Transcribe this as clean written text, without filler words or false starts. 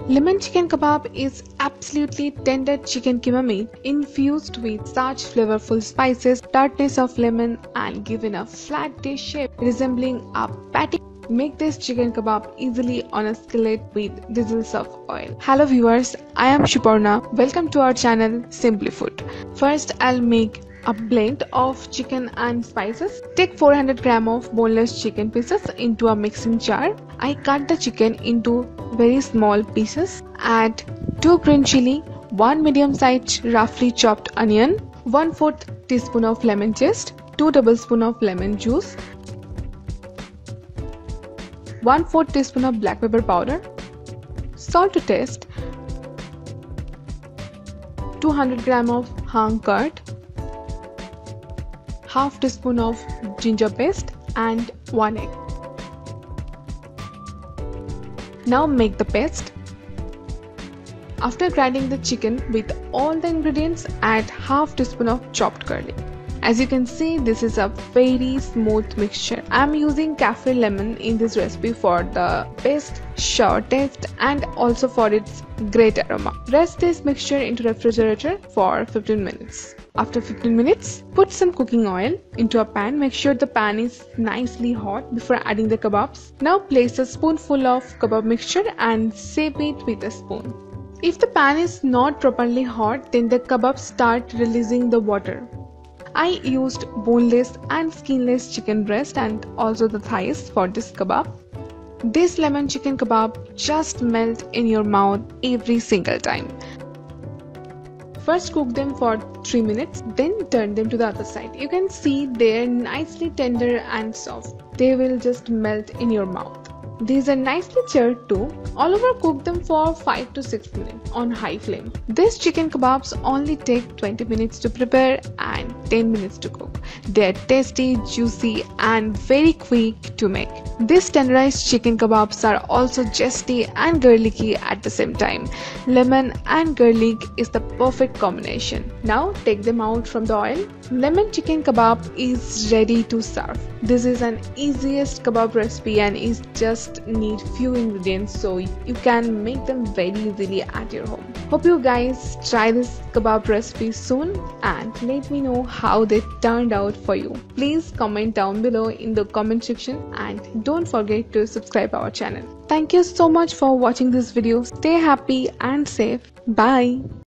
Lemon chicken kebab is absolutely tender chicken keema meat infused with such flavorful spices, tartness of lemon, and given a flat dish shape resembling a patty. Make this chicken kebab easily on a skillet with drizzles of oil. Hello viewers, I am Shuparna. Welcome to our channel Simply Food. First, I'll make a blend of chicken and spices. Take 400 gram of boneless chicken pieces into a mixing jar. I cut the chicken into very small pieces. Add 2 green chili, 1 medium-sized roughly chopped onion, 1/4 teaspoon of lemon zest, 2 tablespoons of lemon juice, 1/4 teaspoon of black pepper powder, salt to taste, 200 gram of hang curd, half teaspoon of ginger paste and 1 egg. Now make the paste. After grinding the chicken with all the ingredients, add half teaspoon of chopped garlic. As you can see, this is a very smooth mixture. I am using kaffir lemon in this recipe for the best sour taste and also for its great aroma. Rest this mixture into refrigerator for 15 minutes. After 15 minutes, put some cooking oil into a pan. Make sure the pan is nicely hot before adding the kebabs. Now place a spoonful of kebab mixture and shape it with a spoon. If the pan is not properly hot, then the kebabs start releasing the water. I used boneless and skinless chicken breast and also the thighs for this kebab. This lemon chicken kebab just melt in your mouth every single time. First cook them for 3 minutes, then turn them to the other side. You can see they're nicely tender and soft. They will just melt in your mouth. These are nicely charred too. All over cook them for 5 to 6 minutes on high flame. These chicken kebabs only take 20 minutes to prepare and 10 minutes to cook. They are tasty, juicy and very quick to make. These tenderized chicken kebabs are also zesty and garlicky at the same time. Lemon and garlic is the perfect combination. Now take them out from the oil. Lemon chicken kebab is ready to serve. This is an easiest kebab recipe and is just need few ingredients, so you can make them very easily at your home. Hope you guys try this kebab recipe soon and let me know how they turned out for you. Please comment down below in the comment section and don't forget to subscribe our channel. Thank you so much for watching this video. Stay happy and safe. Bye.